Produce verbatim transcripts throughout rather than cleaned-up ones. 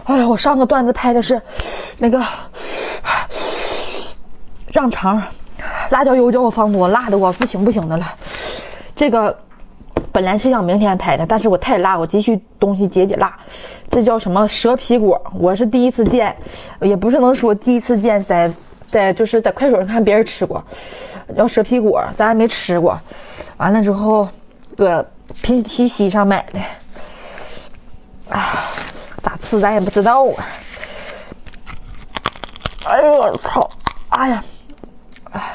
哎呀，我上个段子拍的是那个让肠，辣椒油叫我放多，辣的我不行不行的了。这个本来是想明天拍的，但是我太辣，我急需东西解解辣。这叫什么蛇皮果？我是第一次见，也不是能说第一次见，在在就是在快手上看别人吃过，叫蛇皮果，咱还没吃过。完了之后，搁拼夕夕上买的，啊，咋吃咱也不知道啊。哎呦我操！哎呀，哎，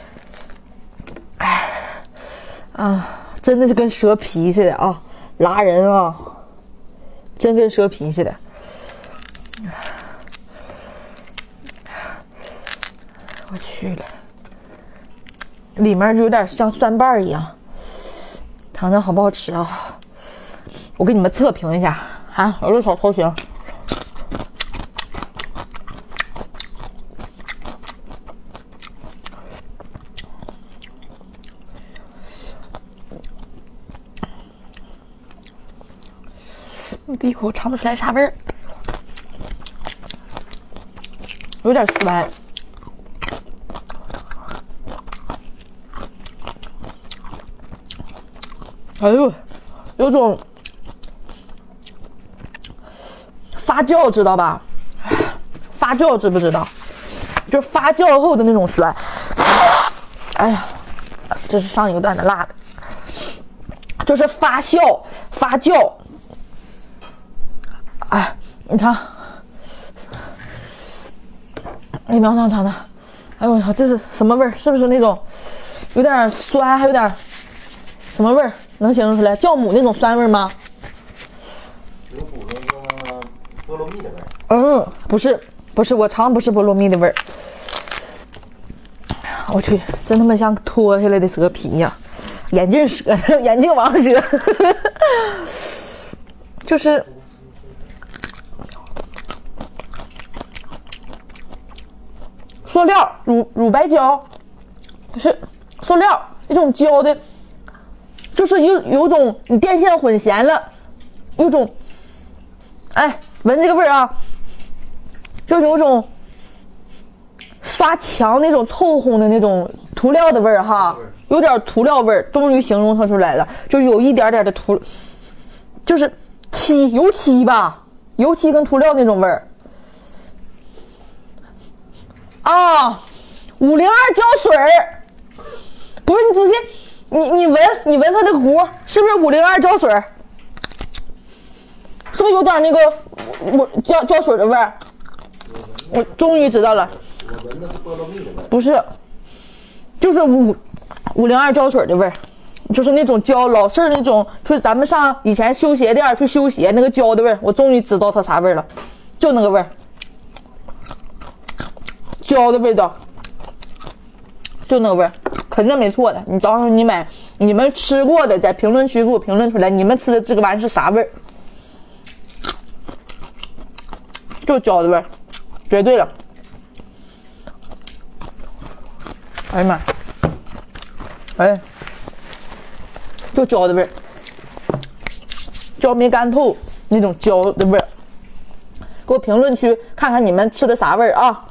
哎，啊，真的是跟蛇皮似的啊，拉人啊，真跟蛇皮似的。我去了，里面就有点像蒜瓣一样，尝尝好不好吃啊？我给你们测评一下啊，我这小头评。第一口尝不出来啥味儿，有点酸。哎呦，有种发酵，知道吧？发酵知不知道？就是发酵后的那种酸。哎呀，这是上一个段子辣的，就是发酵发酵。哎，你尝，你苗尝尝的。哎呦我操，这是什么味儿？是不是那种有点酸，还有点什么味儿？能形容出来？酵母那种酸味吗？ 有股那个菠萝蜜的味儿。 嗯，不是，不是，我尝不是菠萝蜜的味儿。我去，真他妈像脱下来的蛇皮呀、啊！眼镜蛇，眼镜王蛇，就是塑料乳乳白胶，是塑料一种胶的。就是有有种你电线混弦了，有种，哎，闻这个味儿啊，就是有种刷墙那种凑合的那种涂料的味儿哈，有点涂料味儿，终于形容它出来了，就有一点点的涂，就是漆油漆吧，油漆跟涂料那种味儿。啊，五零二胶水儿，不是你仔细。你你闻你闻它这个锅是不是五零二胶水？是不是有点那个我胶胶水的味儿？我终于知道了， 我闻的是菠萝蜜的味儿。 不是，就是五五零二胶水的味儿，就是那种胶老式那种，就是咱们上以前修鞋店去修鞋那个胶的味儿。我终于知道它啥味儿了，就那个味儿，胶的味道，就那个味儿。肯定没错的，你到时候你买，你们吃过的在评论区给我评论出来，你们吃的这个玩意是啥味儿？就胶的味儿，绝对了。哎呀妈，哎，就胶的味儿，胶没干透那种胶的味儿。给我评论区看看你们吃的啥味儿啊？